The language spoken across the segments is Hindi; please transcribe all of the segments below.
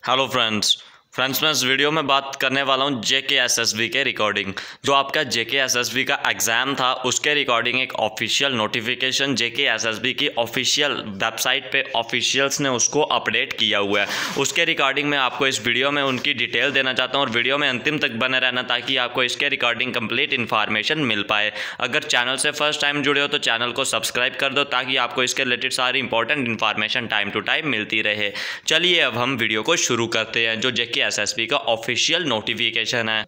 हेलो फ्रेंड्स मैं इस वीडियो में बात करने वाला हूँ JKSSB के रिकॉर्डिंग। जो आपका JKSSB का एग्ज़ाम था उसके रिकॉर्डिंग एक ऑफिशियल नोटिफिकेशन JKSSB की ऑफिशियल वेबसाइट पे ऑफिशियल्स ने उसको अपडेट किया हुआ है। उसके रिकॉर्डिंग में आपको इस वीडियो में उनकी डिटेल देना चाहता हूँ और वीडियो में अंतिम तक बने रहना ताकि आपको इसके रिकॉर्डिंग कंप्लीट इन्फॉर्मेशन मिल पाए। अगर चैनल से फर्स्ट टाइम जुड़े हो तो चैनल को सब्सक्राइब कर दो ताकि आपको इसके रिलेटेड सारी important information time to time मिलती रहे। चलिए अब हम वीडियो को शुरू करते हैं। जो JKSSB का ऑफिशियल नोटिफिकेशन है,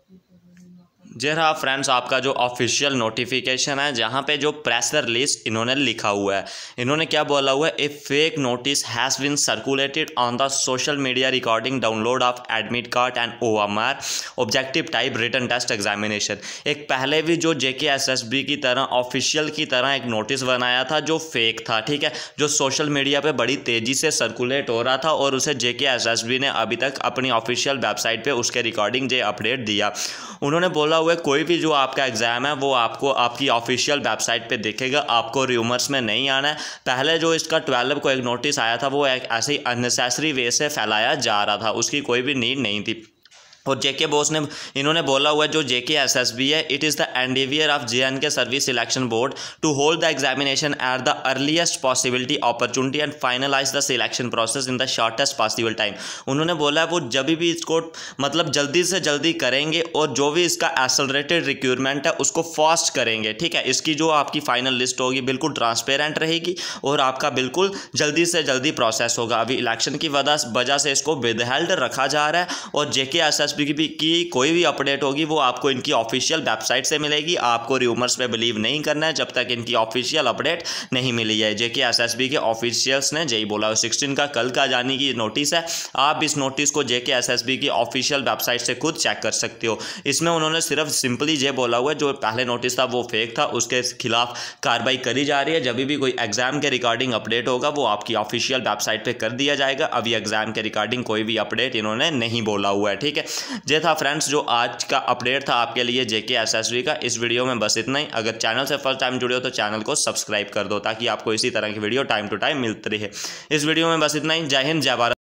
जी हाँ फ्रेंड्स, आपका जो ऑफिशियल नोटिफिकेशन है जहाँ पे जो प्रेस रिलीज इन्होंने लिखा हुआ है, इन्होंने क्या बोला हुआ है, a fake notice has been circulated on the social media recording download of admit card and OMR objective type written test examination. एक पहले भी जो JKSSB की तरह ऑफिशियल की तरह एक नोटिस बनाया था जो फेक था, ठीक है, जो सोशल मीडिया पे बड़ी तेज़ी से सर्कुलेट हो रहा था और उसे JKSSB ने अभी तक अपनी ऑफिशियल वेबसाइट पे उसके रिकॉर्डिंग अपडेट दिया। उन्होंने बोला हुआ कोई भी जो आपका एग्ज़ाम है वो आपको आपकी ऑफिशियल वेबसाइट पे दिखेगा, आपको रूमर्स में नहीं आना है। पहले जो इसका 12 को एक नोटिस आया था वो एक ऐसे ही अननेसेसरी वे से फैलाया जा रहा था, उसकी कोई भी नीड नहीं थी। और JK बोस ने इन्होंने बोला हुआ है जो JKSSB है, it is the endeavour of JNK service selection board to hold the examination at the earliest possibility opportunity and finalise the selection process in the shortest possible time. उन्होंने बोला है वो जब भी इसको मतलब जल्दी से जल्दी करेंगे और जो भी इसका एक्सेलरेटेड रिक्रूटमेंट है उसको फास्ट करेंगे, ठीक है। इसकी जो आपकी फाइनल लिस्ट होगी बिल्कुल ट्रांसपेरेंट रहेगी और आपका बिल्कुल जल्दी से जल्दी प्रोसेस होगा। अभी इलेक्शन की वजह से इसको विदहेल्ड रखा जा रहा है और JKSSB की कोई भी अपडेट होगी वो आपको इनकी ऑफिशियल वेबसाइट से मिलेगी। आपको रूमर्स पे बिलीव नहीं करना है जब तक इनकी ऑफिशियल अपडेट नहीं मिली है। JKSSB के ऑफिशियल्स ने यही बोला। 16 का कल का जाने की नोटिस है, आप इस नोटिस को JKSSB की ऑफिशियल वेबसाइट से खुद चेक कर सकते हो। इसमें उन्होंने सिर्फ सिंपली ये बोला हुआ है जो पहले नोटिस था वो फेक था, उसके खिलाफ कार्रवाई करी जा रही है। जब भी कोई एग्जाम के रिकॉर्डिंग अपडेट होगा वो आपकी ऑफिशियल वेबसाइट पे कर दिया जाएगा। अभी एग्जाम के रिकॉर्डिंग कोई भी अपडेट इन्होंने नहीं बोला हुआ है, ठीक है। ये था फ्रेंड्स जो आज का अपडेट था आपके लिए JKSSB का। इस वीडियो में बस इतना ही। अगर चैनल से फर्स्ट टाइम जुड़े हो तो चैनल को सब्सक्राइब कर दो ताकि आपको इसी तरह की वीडियो टाइम टू टाइम मिलती रहे। इस वीडियो में बस इतना ही। जय हिंद, जय भारत।